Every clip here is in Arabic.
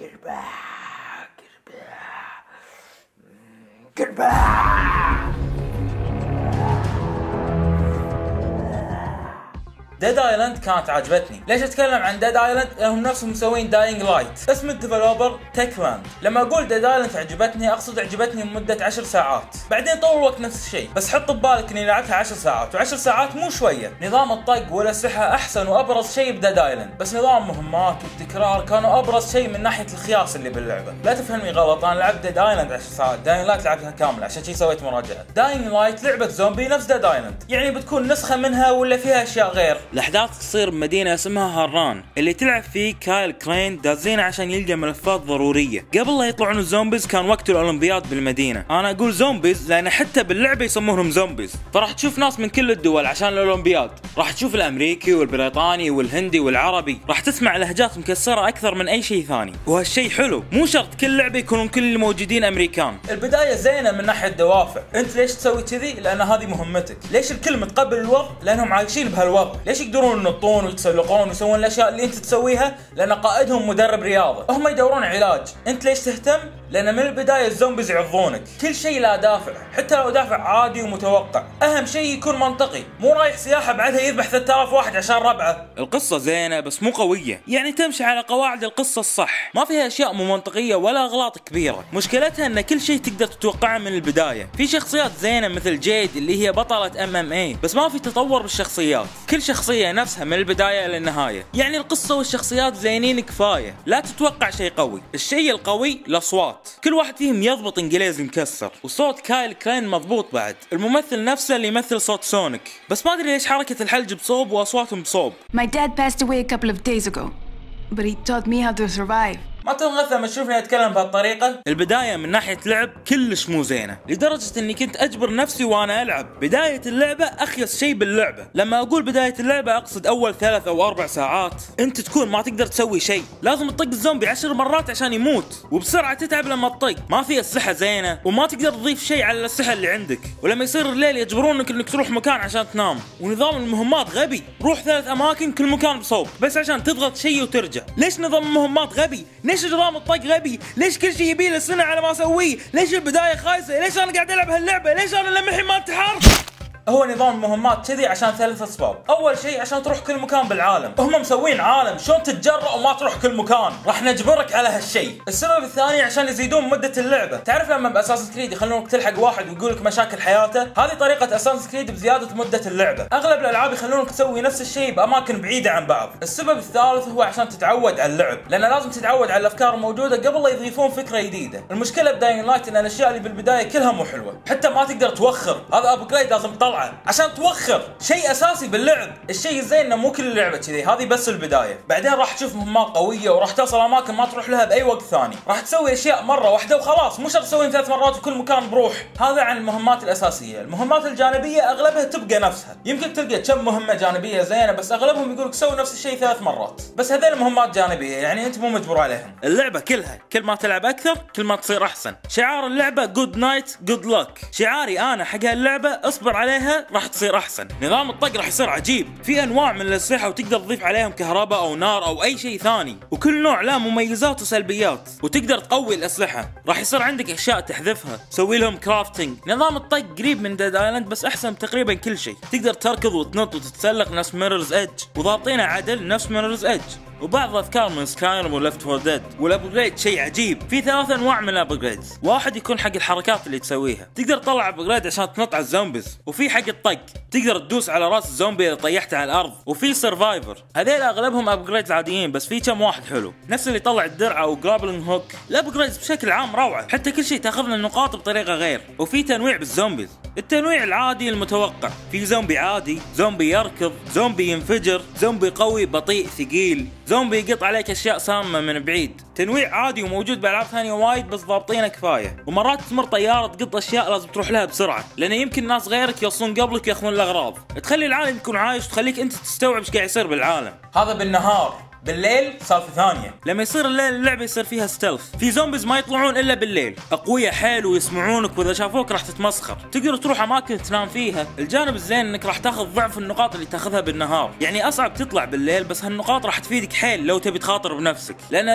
ديد ايلاند كانت عجبتني. ليش اتكلم عن ديد ايلاند؟ لانهم نفسهم مسوين داينج لايت. اسم الديفلوبر تكلاند. لما اقول ديد ايلاند عجبتني اقصد عجبتني لمده 10 ساعات، بعدين طول الوقت نفس الشيء، بس حط ببالك اني لعبتها 10 ساعات، و10 ساعات مو شويه. نظام الطق والاسلحه احسن وابرز شيء بديد ايلاند، بس نظام المهمات والتكرار كانوا ابرز شيء من ناحيه الخياس اللي باللعبه. لا تفهمني غلط، انا لعبت ديد ايلاند 10 ساعات، داينج لايت لعبتها كامله، عشان شي سويت مراجعه. داينج لايت لعبه زومبي نفس ديد ايلاند، يعني بتكون نسخه منها ولا فيها اشياء غير. الاحداث تصير بمدينة اسمها هاران، اللي تلعب فيه كايل كرين دازينه عشان يلقى ملفات ضرورية. قبل لا يطلعون الزومبيز كان وقت الأولمبياد بالمدينة. أنا أقول زومبيز لأن حتى باللعبة يسمونهم زومبيز، فراح تشوف ناس من كل الدول عشان الأولمبياد. راح تشوف الأمريكي والبريطاني والهندي والعربي، راح تسمع لهجات مكسرة أكثر من أي شيء ثاني، وهالشيء حلو. مو شرط كل لعبة يكونون كل الموجودين أمريكان. البداية زينة من ناحية دوافع، أنت ليش تسوي كذي؟ لأن هذه مهمتك. ليش الكل متقبل الوضع؟ لأنهم عايشين بهالوضع. ليش يقدرون ينطون ويتسلقون ويسوون الاشياء اللي انت تسويها؟ لان قائدهم مدرب رياضه. هم يدورون علاج. انت ليش تهتم؟ لان من البدايه الزومبيز يعضونك. كل شيء له دافع، حتى لو دافع عادي ومتوقع. اهم شيء يكون منطقي، مو رايح سياحه بعدها يذبح 3000 واحد عشان ربعه. القصه زينه بس مو قويه، يعني تمشي على قواعد القصه الصح، ما فيها اشياء مو منطقيه ولا اغلاط كبيره. مشكلتها ان كل شيء تقدر تتوقعه من البدايه. في شخصيات زينه مثل جيد اللي هي بطله MMA، بس ما في تطور بالشخصيات. كل شخصيه نفسها من البدايه للنهايه، يعني القصه والشخصيات زينين كفايه. لا تتوقع شيء قوي. الشيء القوي الاصوات، كل واحد فيهم يضبط انجليزي مكسر، وصوت كايل كرين مضبوط بعد. الممثل نفسه اللي يمثل صوت سونيك، بس ما ادري ليش حركه الحلج بصوب واصواتهم بصوب. My dad passed away a couple of days ago, but he taught me how to survive. ما تنغث لما تشوفني اتكلم بهالطريقه. البدايه من ناحيه لعب كلش مو زينه، لدرجه اني كنت اجبر نفسي وانا العب. بدايه اللعبه اخيس شيء باللعبه. لما اقول بدايه اللعبه اقصد اول 3 أو 4 ساعات انت تكون ما تقدر تسوي شيء، لازم تطق الزومبي 10 مرات عشان يموت، وبسرعه تتعب لما تطق. ما في اسلحه زينه، وما تقدر تضيف شيء على الاسلحه اللي عندك. ولما يصير الليل يجبرونك انك تروح مكان عشان تنام. ونظام المهمات غبي، روح 3 اماكن كل مكان بصوب بس عشان تضغط شيء وترجع. ليش نظام المهمات غبي؟ ليش نظام الطق غبي؟ ليش كل شيء يبي له سنه على ما اسويه؟ ليش البدايه خايسه؟ ليش انا قاعد العب هاللعبه؟ ليش انا لما الحين ما انتحرت؟ هو نظام المهمات كذي عشان 3 اسباب. اول شيء عشان تروح كل مكان بالعالم، هم مسوين عالم شلون تتجرأ وما تروح كل مكان، راح نجبرك على هالشيء. السبب الثاني عشان يزيدون مده اللعبه. تعرف لما باساس كريد يخلونك تلحق واحد ويقول لك مشاكل حياته؟ هذه طريقه اساس كريد بزياده مده اللعبه. اغلب الالعاب يخلونك تسوي نفس الشيء باماكن بعيده عن بعض. السبب الثالث هو عشان تتعود على اللعب، لان لازم تتعود على الافكار الموجوده قبل لا يضيفون فكره جديده. المشكله بداينج لايت ان الاشياء اللي بالبدايه كلها مو حلوه، حتى ما تقدر توخر. هذا ابجريد لازم تطلعه عشان توخر شيء اساسي باللعب. الشيء الزين انه مو كل اللعبه كذي، هذه بس البدايه. بعدين راح تشوف مهمات قويه وراح توصل اماكن ما تروح لها باي وقت ثاني. راح تسوي اشياء مره واحده وخلاص، مو شرط تسوين 3 مرات وكل مكان بروح. هذا عن المهمات الاساسيه. المهمات الجانبيه اغلبها تبقى نفسها، يمكن تلقى كم مهمه جانبيه زينه بس اغلبهم يقولك سوي نفس الشيء 3 مرات. بس هذول مهمات جانبيه، يعني انت مو مجبور عليهم. اللعبه كلها كل ما تلعب اكثر كل ما تصير احسن. شعار اللعبه جود نايت جود لك. شعاري انا حق هاللعبه اصبر عليها راح تصير احسن. نظام الطق راح يصير عجيب، في انواع من الاسلحه وتقدر تضيف عليهم كهرباء او نار او اي شيء ثاني، وكل نوع له مميزات وسلبيات، وتقدر تقوي الاسلحه. راح يصير عندك اشياء تحذفها، تسوي لهم كرافتنج. نظام الطق قريب من ديد ايلاند بس احسن تقريبا كل شيء. تقدر تركض وتنط وتتسلق نفس ميرورز ايدج، وضابطينه عدل نفس ميرورز ايدج، وبعض افكار من سكايرم ولفت فور ديد. والابجريد شيء عجيب، في 3 انواع من الابجريدز. واحد يكون حق الحركات اللي تسويها، تقدر تطلع ابجريد عشان تنط على الزومبيز، وفي حق الطق تقدر تدوس على راس الزومبي اذا طيحته على الارض، وفي سرفايفر. هذول اغلبهم ابجريدز عاديين بس في كم واحد حلو، نفس اللي يطلع الدرع او جرابلينج هوك. الابجريدز بشكل عام روعه، حتى كل شيء تاخذ له نقاط بطريقه غير. وفي تنويع بالزومبيز، التنويع العادي المتوقع، في زومبي عادي، زومبي يركض، زومبي ينفجر، زومبي قوي بطيء ثقيل، زومبي يقط عليك اشياء سامه من بعيد. تنويع عادي وموجود بالعاب ثانيه وايد بس ضابطينه كفايه. ومرات تمر طياره تقط اشياء لازم تروح لها بسرعه، لان يمكن ناس غيرك يوصلون قبلك ياخذون الاغراض، تخلي العالم يكون عايش وتخليك انت تستوعب ايش قاعد يصير بالعالم. هذا بالنهار. بالليل سالفه ثانيه. لما يصير الليل اللعبه يصير فيها ستيلث. في زومبيز ما يطلعون الا بالليل، اقوياء حيل ويسمعونك، واذا شافوك راح تتمسخر. تقدر تروح اماكن تنام فيها. الجانب الزين انك راح تاخذ ضعف النقاط اللي تاخذها بالنهار، يعني اصعب تطلع بالليل بس هالنقاط راح تفيدك حيل لو تبي تخاطر بنفسك، لان اذا خسرت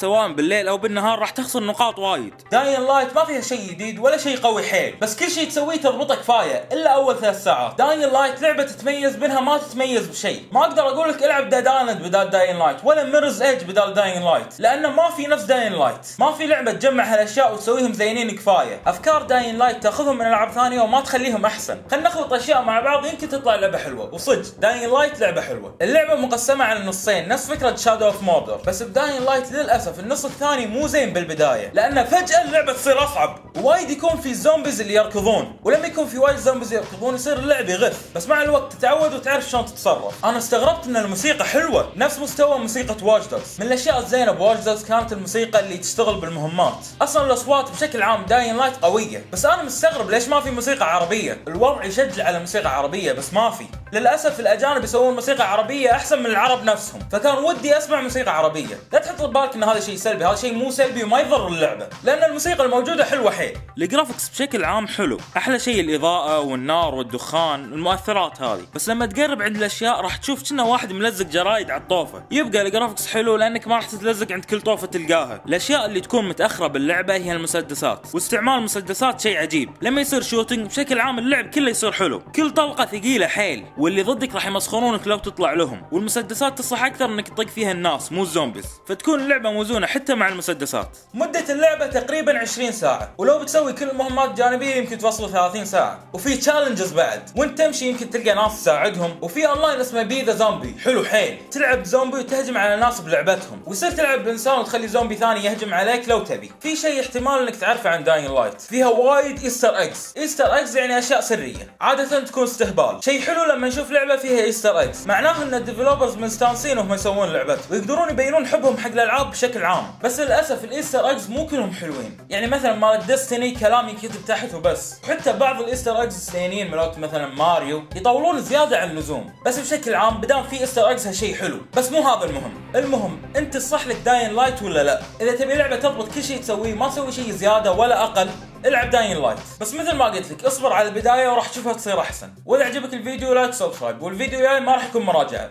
سواء بالليل او بالنهار راح تخسر نقاط وايد. داين لايت ما فيها شيء جديد ولا شيء قوي حيل، بس كل شيء تسويه تضبطه كفايه الا اول 3 ساعات. داين لايت لعبه تتميز بينها ما تتميز بشيء. ما اقدر اقول لك العب ديد ايلاند بدال داين لايت ولا ميرز ايج بدال داين لايت، لانه ما في نفس داين لايت. ما في لعبه تجمع هالاشياء وتسويهم زينين كفايه. افكار داين لايت تاخذهم من العاب ثانيه وما تخليهم احسن. خلينا نخلط اشياء مع بعض يمكن تطلع لعبه حلوه. وصدق داين لايت لعبه حلوه. اللعبه مقسمه على نصين نفس فكره شادو اوف موردر، بس بداين لايت للاسف النص الثاني مو زين بالبدايه، لان فجاه اللعبه تصير اصعب ووايد يكون في الزومبيز اللي يركضون، ولما يكون في وايد زومبيز يركضون يصير اللعب يغث، بس مع الوقت تتعود وتعرف شلون تتصرف. انا استغربت ان الموسيقى حلوه نفس مستوى موسيقى واش دوجز. من الاشياء الزينه بواش دوجز كانت الموسيقى اللي تشتغل بالمهمات. اصلا الاصوات بشكل عام داين لايت قويه، بس انا مستغرب ليش ما في موسيقى عربيه. الوضع يشجع على موسيقى عربيه بس ما في. للاسف الاجانب يسوون موسيقى عربيه احسن من العرب نفسهم، فكان ودي اسمع موسيقى عربيه. لا تحط ببالك ان هذا شيء سلبي، هذا شيء مو سلبي وما يضر اللعبه، لان الموسيقى الموجوده حلوه حيل. الجرافكس بشكل عام حلو، احلى شيء الاضاءه والنار والدخان المؤثرات هذه، بس لما تقرب عند الاشياء راح تشوف كأنه واحد ملزق جرايد على الطوفه. يبقى الجرافكس حلو لانك ما راح تتلزق عند كل طوفه تلقاها. الاشياء اللي تكون متاخره باللعبه هي المسدسات، واستعمال المسدسات شيء عجيب. لما يصير شوتنج بشكل عام اللعب كله يصير حلو، كل طلقه ثقيله حيل، واللي ضدك راح يمسخرونك لو تطلع لهم. والمسدسات تصلح اكثر انك تطق فيها الناس مو الزومبيز، فتكون اللعبه موزونه حتى مع المسدسات. مده اللعبه تقريبا 20 ساعه، ولو بتسوي كل المهمات الجانبيه يمكن توصل 30 ساعه، وفي تشالنجز بعد، وانت تمشي يمكن تلقى ناس تساعدهم. وفي اونلاين اسمه بي ذا زومبي حلو حيل، تلعب زومبي وتهجم على ناس بلعبتهم، ويصير تلعب بانسان وتخلي زومبي ثاني يهجم عليك لو تبي. في شيء احتمال انك تعرفه عن داين لايت، فيها وايد ايستر ايجز. ايستر ايجز يعني اشياء سريه، عاده تكون استهبال. شيء حلو لما نشوف لعبه فيها ايستر ايجز، معناه ان الديفلوبرز مستانسين وهم يسوون لعبتهم ويقدرون يبينون حبهم حق الالعاب بشكل عام. بس للاسف الايستر ايجز مو كلهم حلوين، يعني مثلا مال ديستني كلام ينكتب تحت وبس، وحتى بعض الايستر ايجز الزينين مالت مثلا ماريو يطولون زياده عن اللزوم. بس بشكل عام بدام في ايستر ايجز هالشيء حلو، بس مو هذا المهم. المهم انت تصح لك داين لايت ولا لا؟ اذا تبي لعبه تضبط كل شيء تسويه، ما تسوي شيء زياده ولا اقل، العب داين لايت. بس مثل ما قلت لك اصبر على البدايه وراح تشوفها تصير احسن. واذا عجبك الفيديو لايك سبسكرايب، والفيديو الجاي ما راح يكون مراجعه.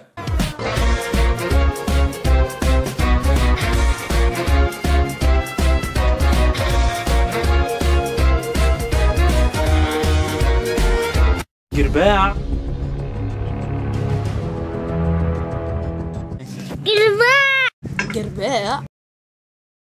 قرباع